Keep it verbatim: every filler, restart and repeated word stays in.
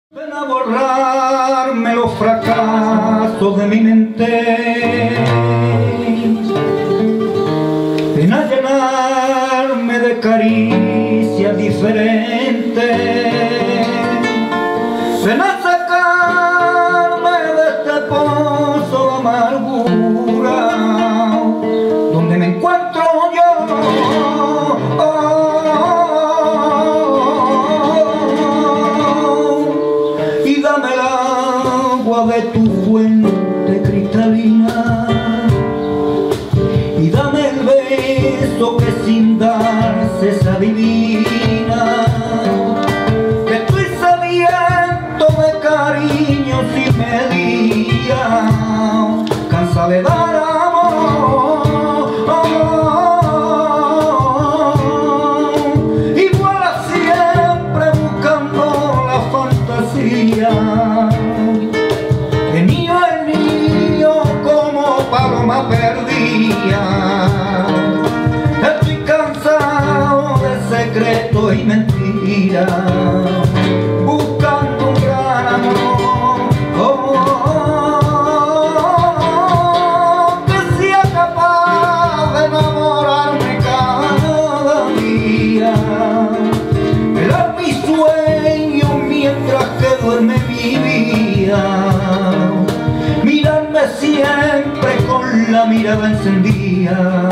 Ven a borrarme los fracasos de mi mente, ven a llenarme de caricias diferentes, ven a sacarme de este pozo de amargura donde me encuentro yo. Oh, y dame el agua de tu fuente cristalina, y dame el beso que sin darse se adivina, que estoy sediento de cariño sin medida, cansa de dar amor, y vuela siempre buscando la fantasía. De niño en niño como paloma perdida, estoy cansado de secretos y mentiras, buscando un gran amor, oh, que sea capaz de enamorarme cada día, velar mis sueños mientras que duerme mi vida, mirarme siempre con la mirada encendida.